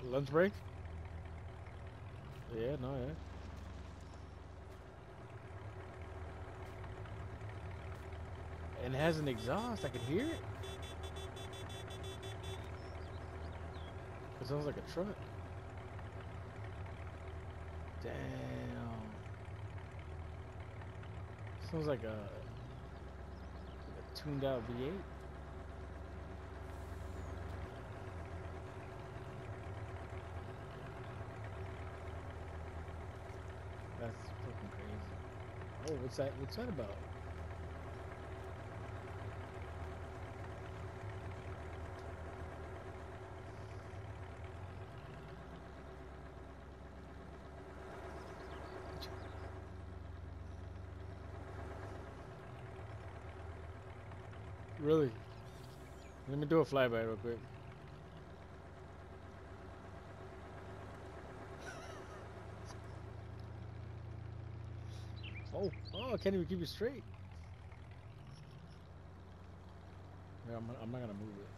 Lunch break? Yeah, no, yeah. And it has an exhaust. I can hear it. It sounds like a truck. Damn. Sounds like a tuned out V8. That's fucking crazy. Oh, what's that? What's that about? Really? Let me do a flyby real quick. Oh, I can't even keep it straight. Yeah, I'm not gonna move it.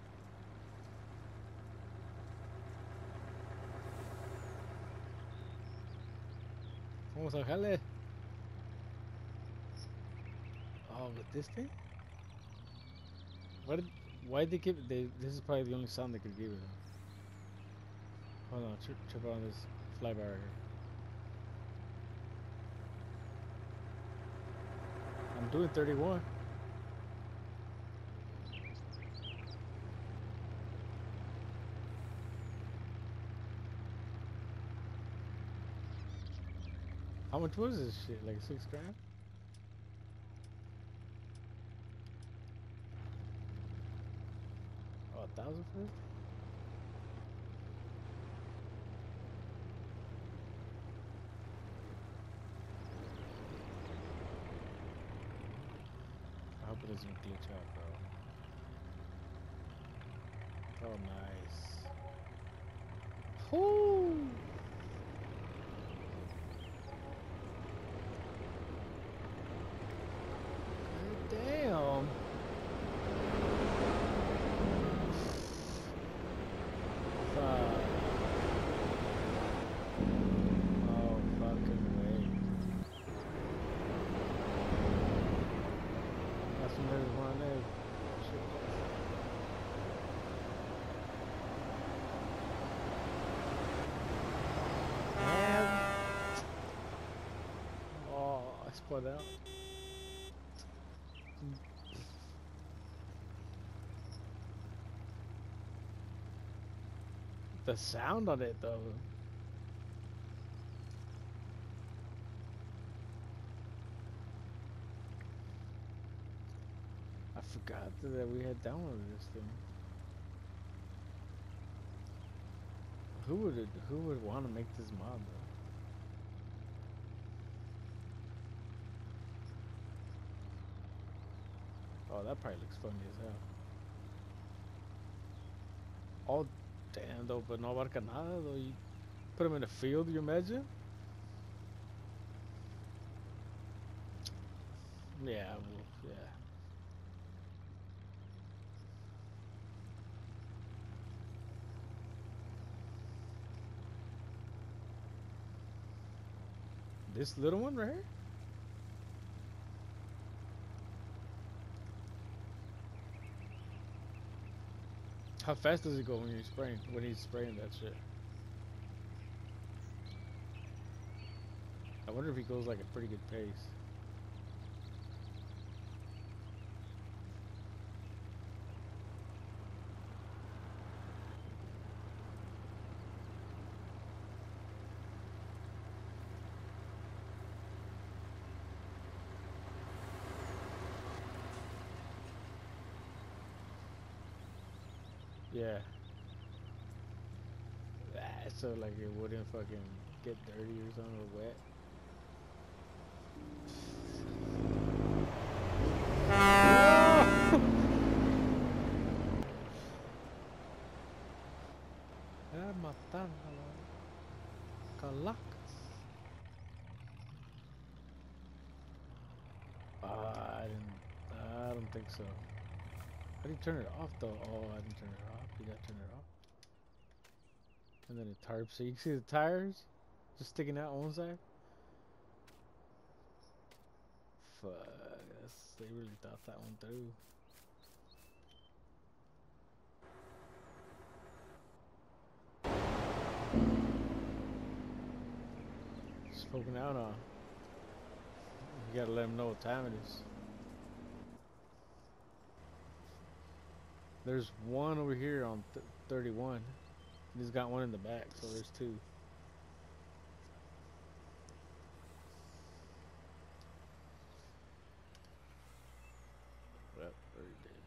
Vamos a jale. Oh, with this thing? What? Why they keep? This is probably the only sound they could give it. Hold on, trip on this flyby right here. I'm doing 31. How much was this shit? Like 6 grand? Oh, 1,000 for it? I hope it doesn't glitch out, bro. Oh, nice. Whoo! Damn. Fuck. Oh, fucking way. That's when there's one there. Shit. Man. Oh, I spun out. The sound on it, though. I forgot that we had downloaded this thing. Who would want to make this mod, though? Oh, that probably looks funny as hell. Oh, damn, though, but no abarca nada, though. You put him in a field, you imagine? Yeah, well, yeah. This little one right here? How fast does it go when you're spraying? When he's spraying that shit? I wonder if he goes like a pretty good pace. Yeah. So like it wouldn't fucking get dirty or something or wet. Ah, matan a la calacas. I don't think so. How do you turn it off though? Oh, I didn't turn it off. You gotta turn it off. And then a tarp. So you can see the tires just sticking out on one side. Fuck. They really thought that one through. Spoken out on. You gotta let them know what time it is. There's one over here on 31. He's got one in the back, so there's two. Yep, already did.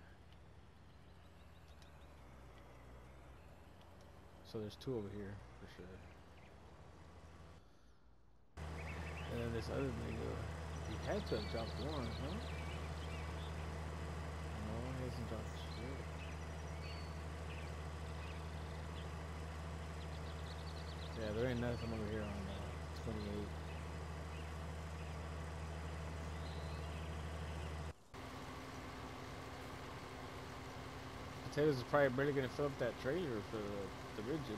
So there's two over here for sure. And then this other nigga, he had to have dropped one, huh? No, he hasn't dropped shit. Yeah, there ain't nothing over here on 28. Potatoes is probably barely gonna fill up that trailer for the rigid.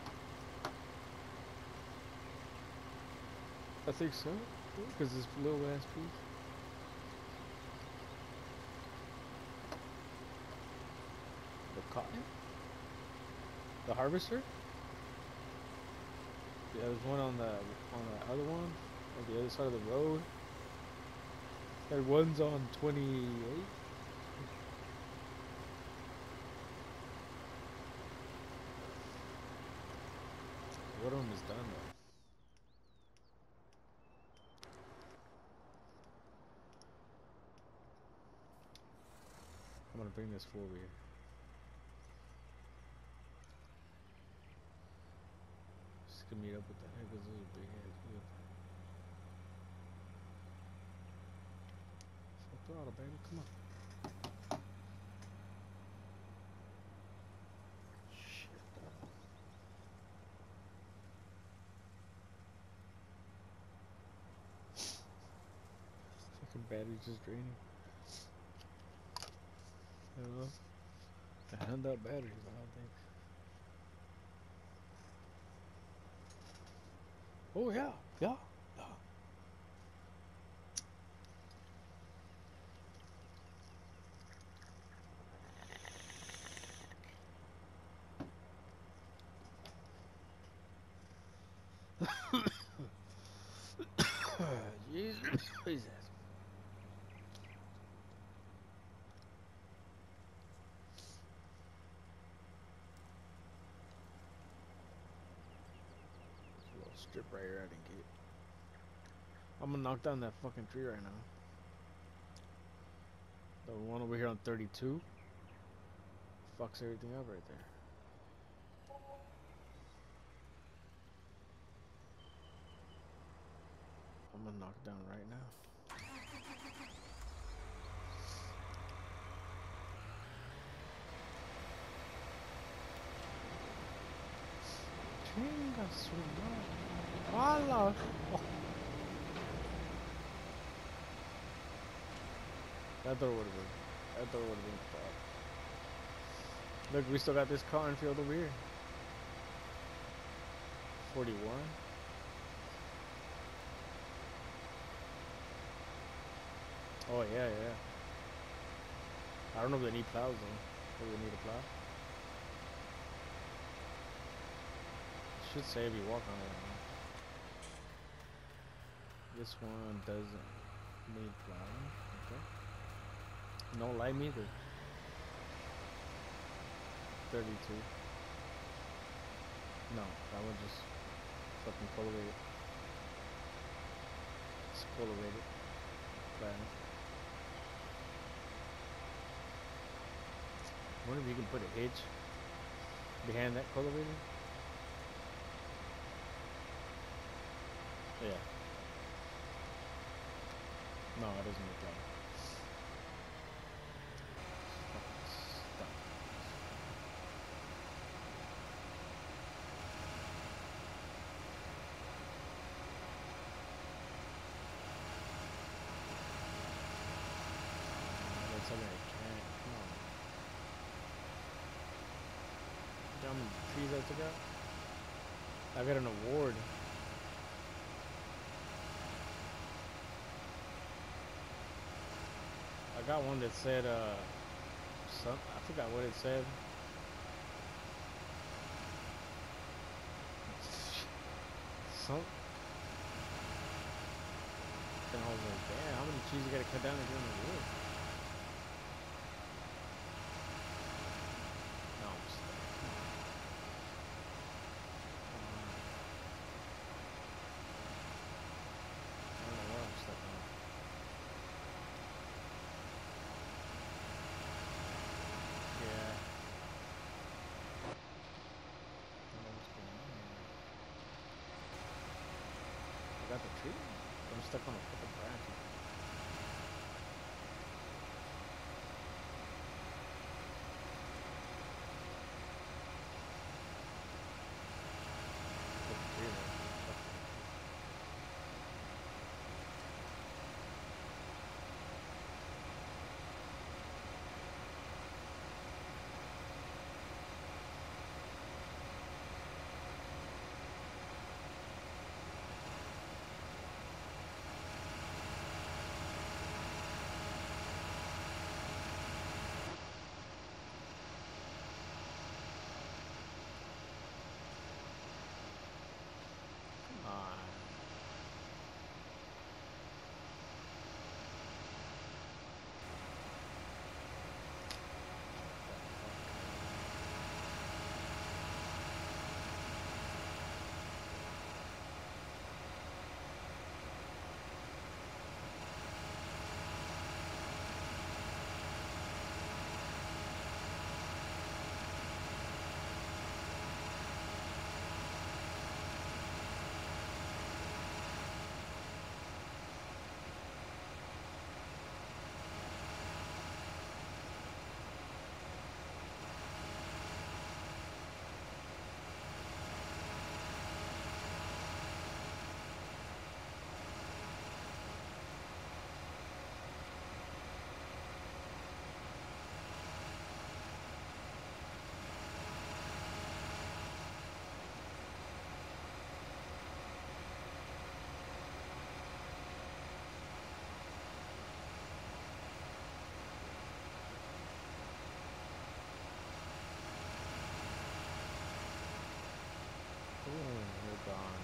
I think so, because this little ass piece. The cotton? The harvester? Yeah, there's one on the other one, on the other side of the road. And one's on 28. One of them is done though. I'm gonna bring this fool over here. Just gonna meet up with that nigga because this is a big ass whip. Full throttle, baby, come on. Shit. Fucking battery's just draining. You know? The hand up batteries, I don't think. Oh yeah, yeah, yeah. Jesus. Jesus. Little strip right here I didn't get. I'm gonna knock down that fucking tree right now. The one over here on 32 fucks everything up right there. I'm gonna knock it down right now. Chinga su madre. ¡Hala! Oh. That door would have been. That door would have been fucked. Look, we still got this cotton field over here. 41. Oh yeah, yeah. I don't know if they need plows though. Do they need a plow? Should say if you walk on it. This one doesn't need plowing. Okay. No lime either. 32. No, that one just fucking colorated. It's colorated. Planet. I wonder if you can put a hitch behind that colorator. Yeah. No, it doesn't look like. Stop. That's something I can't. Come on. See how many trees I took out? I got an award. I got one that said, I forgot what it said. Some, and I was like, damn, how many trees you gotta cut down to get an award? No, I'm stuck. I don't know what I'm stuck on. Yeah. I don't know what's going on here. I got the tree. I'm stuck on a fucking branch. Got the tree there. Come on. Boom, you're gone.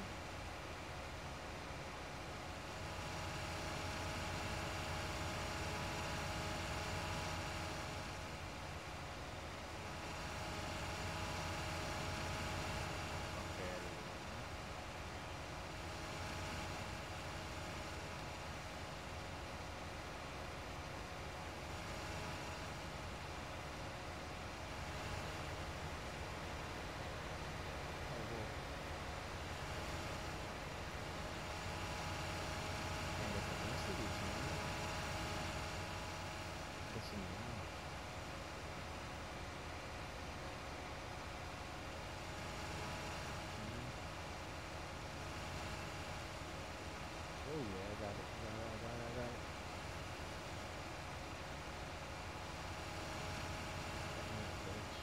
Okay. Oh, whoa. Can't get the rest of these, man. Pissing me off. Mhm. Oh yeah, I got it. I got it. Fucking bitch.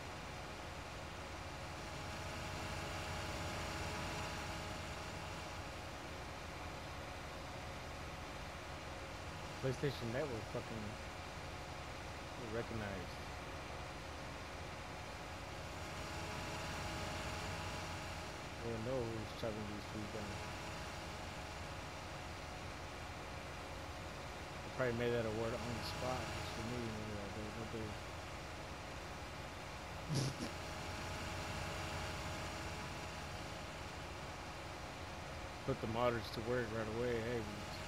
PlayStation Network fucking recognized. They don't know who's chopping these trees down. They probably made that award on the spot just for me. You know, nobody. Put the modders to work right away. Hey,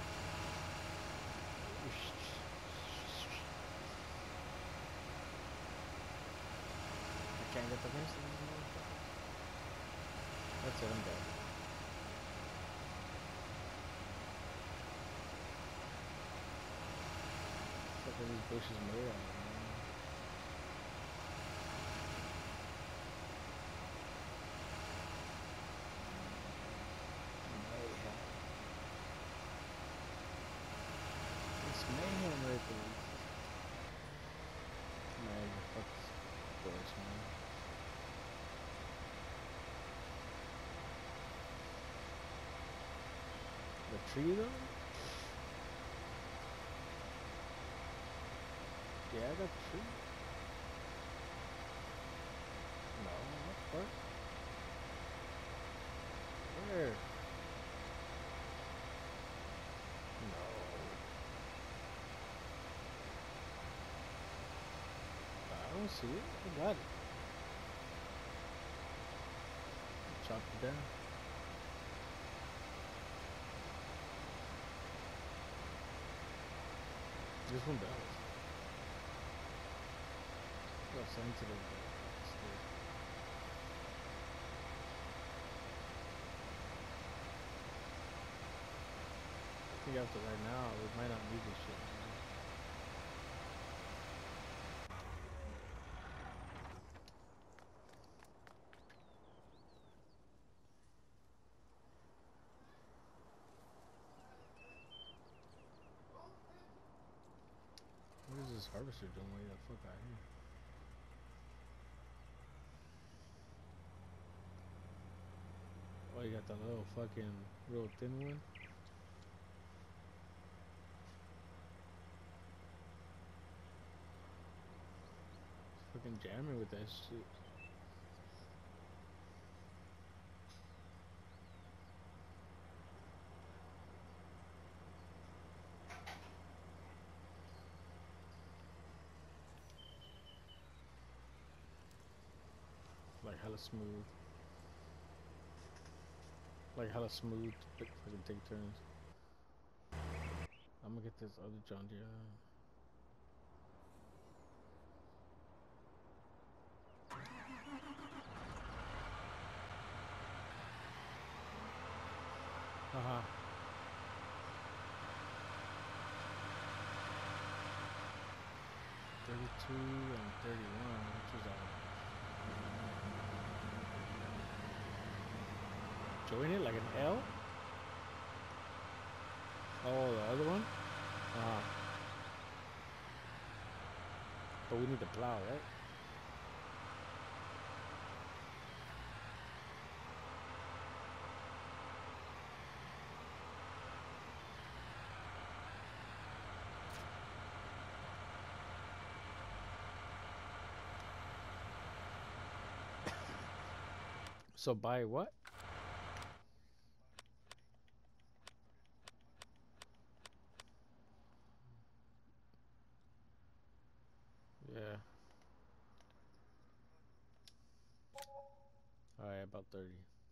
I can't get the rest of these motherfuckers. That's it, I'm dead. Fuck are these bushes made out of, man? Mayhem. It's mayhem right there. Man, fuck this bush, man. tree though? Yeah, I got the tree. No, what part? Where? No. I don't see it. I got it. Chop it down. This one does. How sensitive that is. I think after right now, we might not need this shit. What is this harvester doing way the fuck out here? Oh, you got the little fucking real thin one? Fucking jamming with that shit. Like hella smooth. Like hella smooth. Fucking take turns. I'm gonna get this other John Deere. Haha. 32 and 31. Which was that? Join it like an L? Oh, the other one? But we need to plow, right? So buy what? Yeah. Alright, about 30.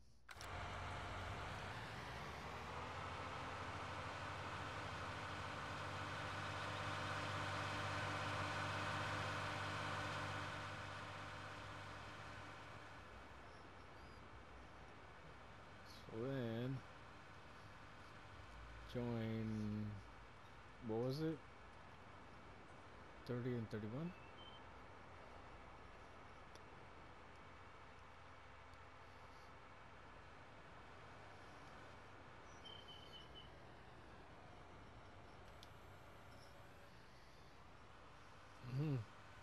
So then join, what was it? 30 and 31? Mm-hmm.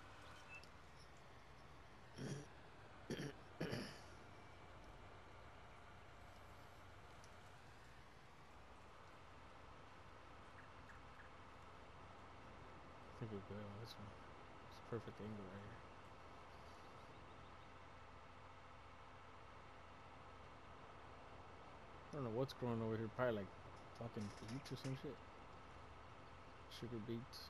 I think we're good on this one. It's a perfect angle right here. I don't know what's growing over here. Probably like fucking beets or some shit. Sugar beets.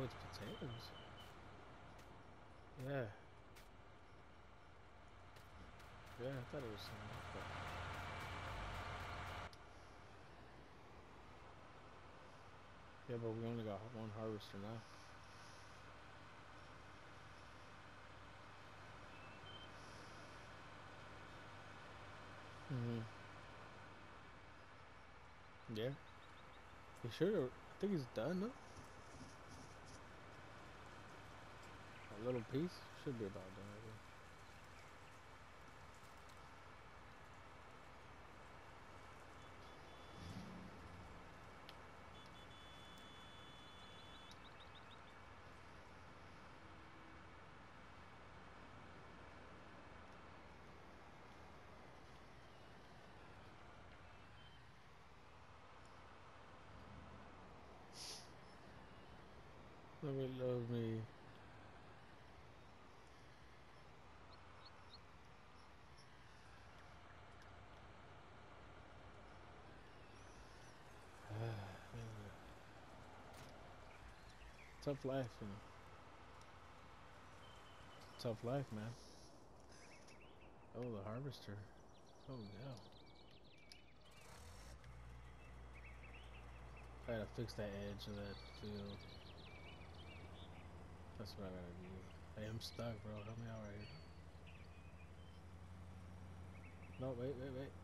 Oh, it's potatoes. Yeah. Yeah, I thought it was something like that. Yeah, but we only got one harvester now. Yeah. He should. I think he's done. No, a little piece should be about done. I think. Let me love me. Tough life, you know. Tough life, man. Oh, the harvester. Oh, yeah. I gotta fix that edge of that field. That's what I gotta do. Hey, I'm stuck, bro. Help me out right here. No, wait, wait, wait.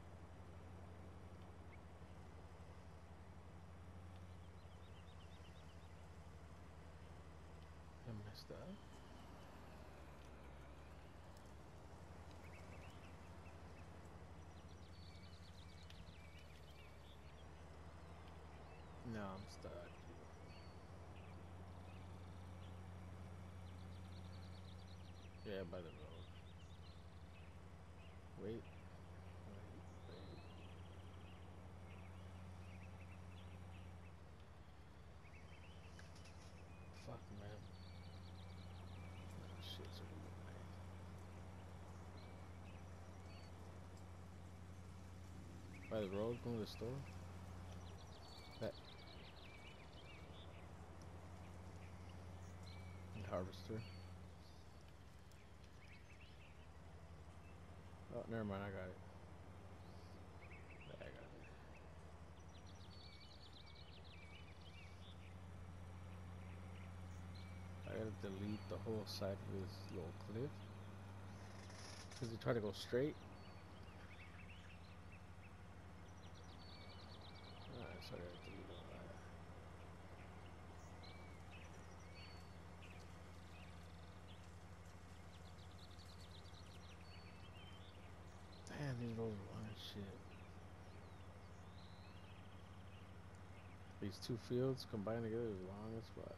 I messed up. No, I'm stuck. Yeah, by the road. Wait, wait, wait. Fuck, man. Oh, shit's over by the road, going to the store. That harvester. Oh, never mind. I got it. Yeah, I got it. I gotta delete the whole side of this little cliff because he tried to go straight. Alright, so I gotta delete all that. Damn, these roads are long as shit. These two fields combined together is long as fuck.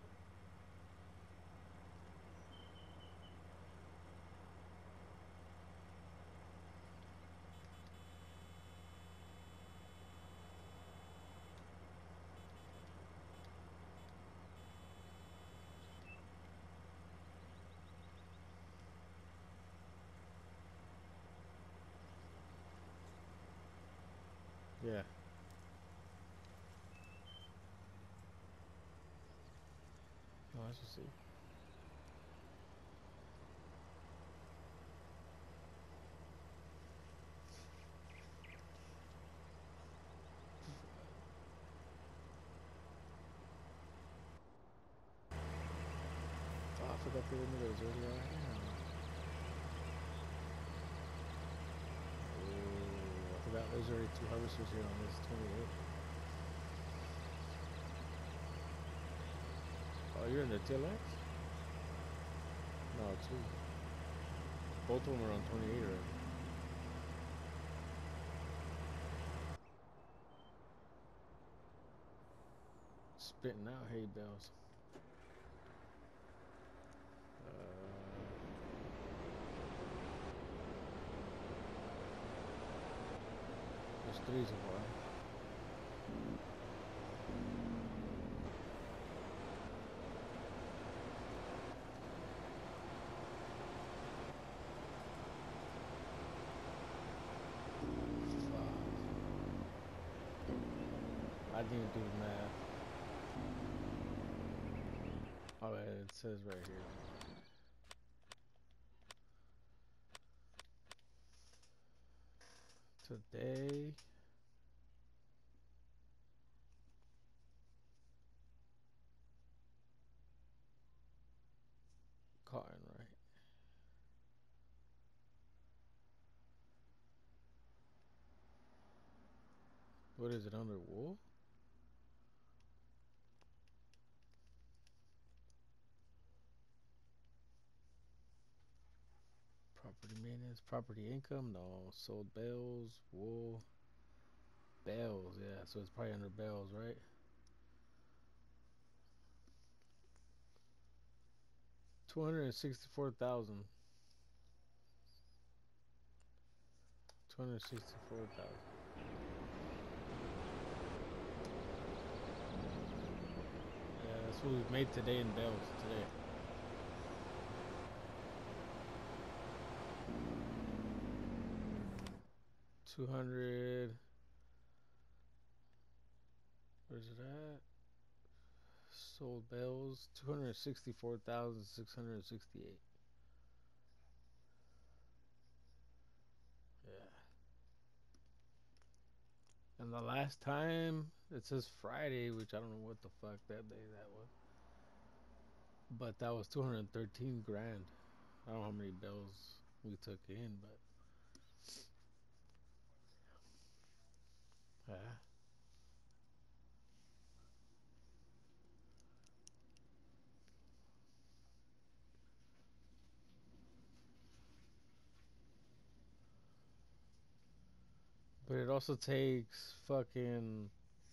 Yeah. Oh, I should see. Oh, I forgot the windows earlier. Oh, I forgot there's already two harvesters here on this 28. Oh, you're in the TLX? No, two. Both of them are on 28 already. Spitting out hay bales. There's three so far. Fuck. I didn't do the math. Oh, it says right here. Today. Cotton, right? What is it, under wool? Property maintenance, property income, no. Sold bales, wool, bales, yeah. So it's probably under bales, right? 264,000. 264,000. Yeah, that's what we've made today in bales today. $200. Where's it at? Sold bales 264,668. Yeah. And the last time it says Friday, which I don't know what the fuck that day that was, but that was 213 grand. I don't know how many bales we took in, but yeah. But it also takes fucking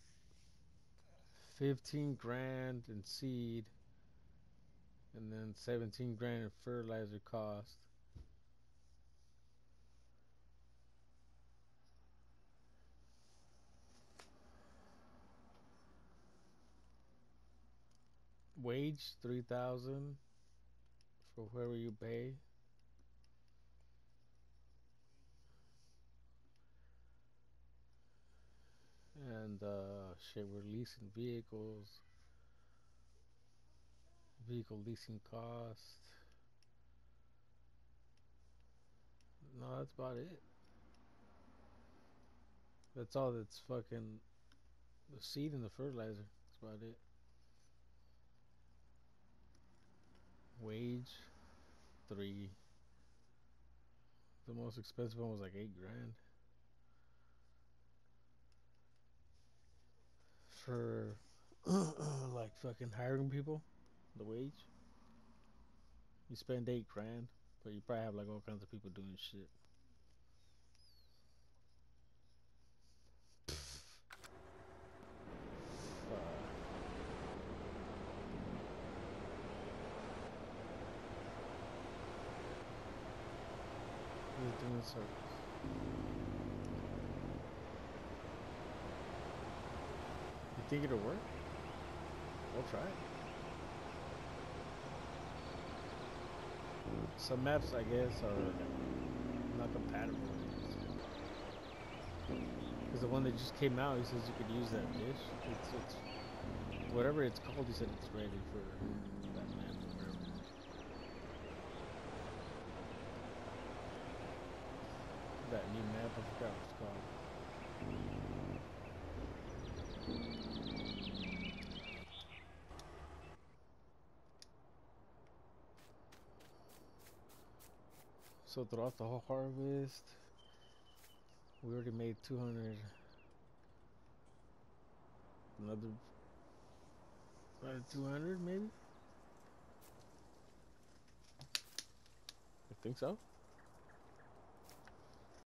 15 grand in seed and then 17 grand in fertilizer cost. Wage 3,000 for whoever you pay. And shit, we're leasing vehicles, vehicle leasing cost. No, that's about it. That's all that's fucking the seed and the fertilizer. That's about it. Wage 3. The most expensive one was like 8 grand for like fucking hiring people. The wage you spend 8 grand, but you probably have like all kinds of people doing shit. Who's doing service? You think it'll work? We'll try it. Some maps, I guess, are not compatible with this. Because the one that just came out, he says you could use that dish. It's whatever it's called. He said it's ready for that map or whatever. That new map, I forgot what it's called. So throughout the whole harvest, we already made 200. Another 200 maybe. I think so.